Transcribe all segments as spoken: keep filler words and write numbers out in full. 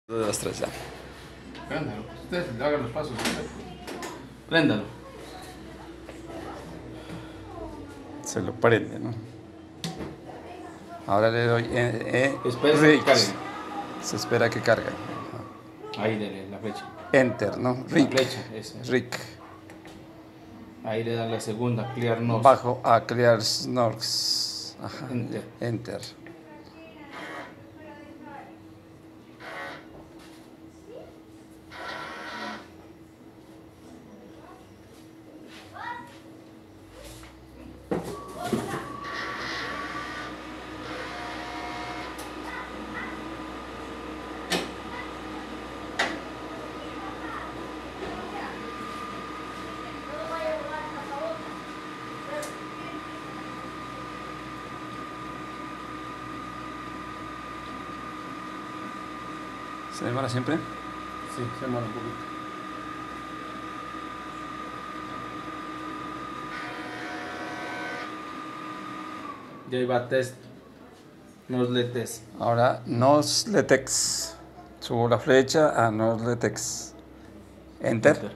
De las tres ya. Préndalo. Usted haga los pasos. Préndalo. Se lo prende, ¿no? Ahora le doy eh, eh, Espera que Rick. cargue. Se espera que cargue. Ahí dele la flecha. Enter, ¿no? La Rick. flecha, esa. Rick. Ahí le dan la segunda, clear nose. Bajo a clear snorks. Ajá. Enter. Enter. ¿Se demora siempre? Sí, se demora un poquito. Ya iba test. Nos le test. Ahora nos letex. Subo la flecha a nos letex. Enter. Enter.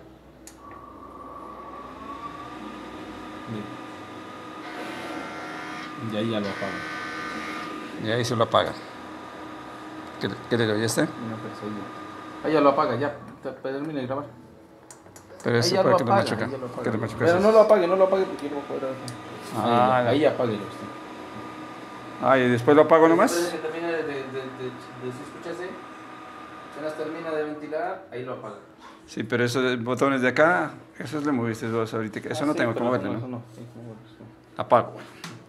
Y ahí ya lo apago. Y ahí se lo apaga. ¿Qué, qué le doy este? Una persona. Ahí ya lo apaga, ya. Te- Termina de grabar. Pero Ahí eso ya para lo que lo apaga, machuca. ahí ya lo apaga. Que lo machuca Pero eso. no lo apague, no lo apague porque yo no puedo poder. Ah, Ahí, ya, ahí apáguelo usted. Ah, y después lo apago Después nomás. de que termine de, de, de, de, de- si escuchase, apenas termina de ventilar, ahí lo apaga. Sí, pero esos botones de acá, esos le moviste vos ahorita. Eso Ah, no sí, tengo que pero moverle, eso ¿no? no, sí, no, no. Apago.